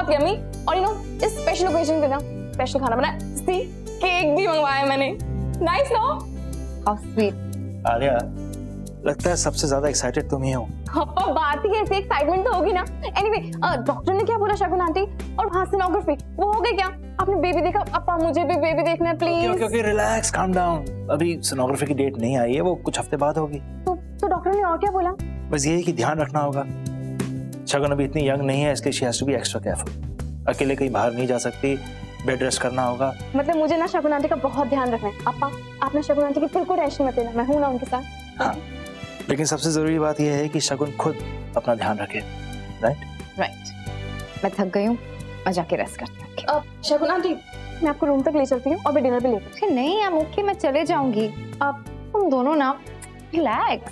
बहुत यमी। और इस स्पेशल ओकेजन पे ना स्पेशल खाना बनाया, सी केक भी मंगवाया मैंने। Nice no? How sweet. Alia, लगता है सबसे ज्यादा एक्साइटेड तुम ही हो। पापा बात ही ऐसी, एक्साइटमेंट तो होगी ना। एनीवे डॉक्टर ने क्या बोला शगुन आंटी? और वहाँ सोनोग्राफी वो हो गई क्या? आपने बेबी देखा? पापा मुझे भी बेबी देखना है please. Okay relax, calm down. अभी सोनोग्राफी की डेट नहीं आई है, वो कुछ हफ्ते बाद होगी। तो डॉक्टर ने और क्या बोला? बस यही कि ध्यान रखना होगा। शगुन अभी इतनी यंग नहीं है, इसलिए she has to be extra careful. अकेले कहीं बाहर नहीं जा सकती, बेड रेस्ट करना होगा। मतलब मुझे ना शगुन आंटी का बहुत ध्यान रखना है। पापा आप ना शगुन आंटी की बिल्कुल टेंशन मत लेना, मैं हूं ना उनके साथ। हाँ, लेकिन सबसे जरूरी बात यह है कि शगुन खुद अपना ध्यान रखे। राइट। मैं थक गई हूँ, मैं जाके रेस्ट करती हूँ। शगुन आंटी मैं आपको रूम तक ले चलती हूँ और मैं डिनर भी लेकर। नहीं I'm okay, मैं चले जाऊंगी। अब तुम दोनों ना relax.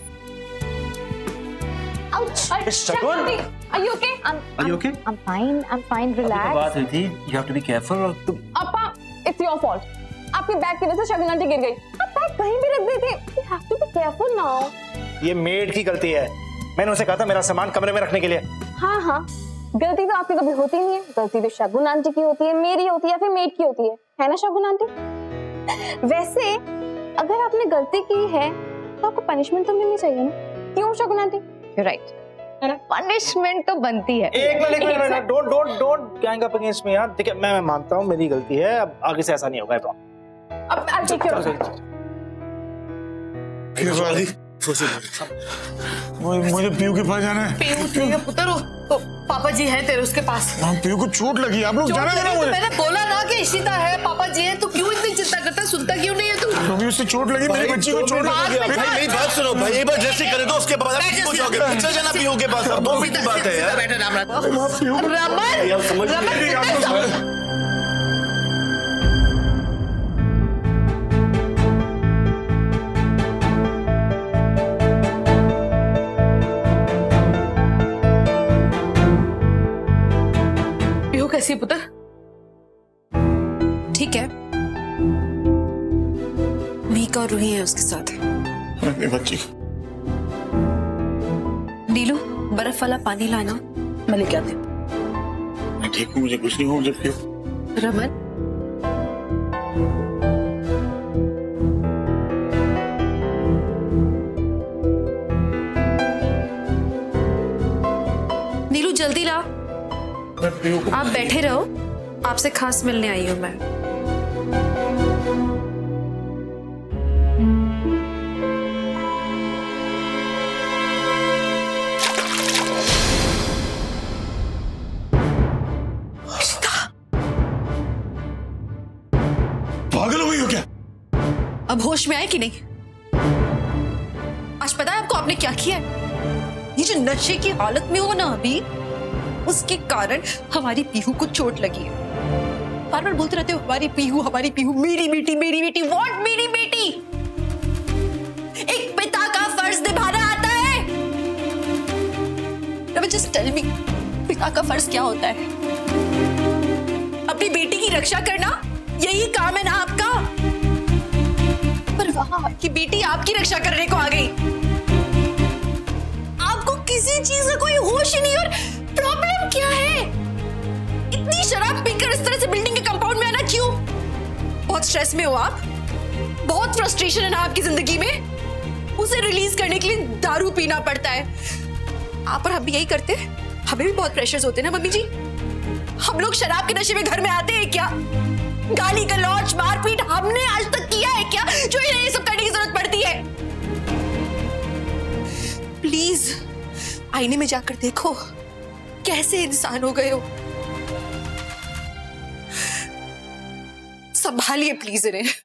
Shagun, are you okay? Are you okay? I'm fine, relax. बात हुई थी, you have to be careful। और तुम अपा, it's your fault। आपके बैग की वजह से शगुन आंटी गिर गई। आप बैग कहीं भी रख देते। You have to be careful now। ये मेड की गलती है, मैंने उसे कहा था मेरा सामान कमरे में रखने के लिए। हाँ, गलती तो आपकी कभी होती नहीं है। गलती तो शगुन आंटी की होती है, मेरी होती है या फिर मेड की होती है ना शगुन आंटी? वैसे अगर आपने गलती की है तो आपको पनिशमेंट तो मिलनी चाहिए ना, क्यों शगुन आंटी? You're right, है ना? पनिशमेंट तो बनती है। एक minute, don't gang up against me यार। ठीक है, मैं मानता हूँ मेरी गलती है, अब आगे से ऐसा नहीं होगा। अब I'll take care of it। मुझे पीयू के पास जाना है। पीयू पुत्र तो पापा जी है तेरे उसके पास। पीयू को चोट लगी, आप लोग जाना है ना मुझे। मैंने बोला ना कि इशिता है, पापा जी है, तो क्यों इतनी चिंता करता है? सुनता क्यों नहीं है तू? क्योंकि उससे चोट लगी, मेरी बच्ची को चोट लगी। भाई मेरी बात सुनो भाई, एक बार ड्रेसिंग करे तो उसके बाद आप कुछ हो गया। चल जाना पीयू के पास, 2 मिनट की बात है यार। बैठे रामराज। रमन यार समझ नहीं। कैसी पुत्र? ठीक है, मीका और रूही है उसके साथ। अपनी बच्ची नीलू बर्फ वाला पानी लाना, मैं लेके आती हूँ। मैं ठीक हूँ, मुझे कुछ नहीं हो। जब रमन नीलू जल्दी ला। आप बैठे रहो, आपसे खास मिलने आई हूं मैं। पागल हो गई हो क्या? अब होश में आए कि नहीं? आज पता है आपको आपने क्या किया है? ये जो नशे की हालत में हो ना अभी, उसके कारण हमारी पीहू को चोट लगी है। बार बार बोलते रहते हो हमारी पीहू, मेरी बेटी। व्हाट मेरी बेटी? एक पिता का फर्ज निभाना आता है। जस्ट टेल मी, पिता का फर्ज क्या होता है? अपनी बेटी की रक्षा करना, यही काम है ना आपका? पर वहां आपकी बेटी आपकी रक्षा करने को आ गई। आपको किसी चीज का कोई होश ही नहीं। और प्रॉब्लम क्या है? इतनी शराब पीकर इस तरह से बिल्डिंग के कंपाउंड में आना क्यों? बहुत स्ट्रेस में हो आप? बहुत फ्रस्ट्रेशन है ना आपकी जिंदगी में? उसे रिलीज करने के लिए दारू पीना पड़ता है। आप और हम भी यही करते हैं। हमें भी बहुत प्रेशर्स होते हैं ना मम्मी जी। हम लोग शराब के नशे में घर में आते हैं क्या? गाली गलौज मारपीट हमने आज तक किया है क्या, जो इन्हें ये सब करने की जरूरत पड़ती है? प्लीज आईने में जाकर देखो कैसे इंसान हो गए हो। संभालिए प्लीज इन्हें।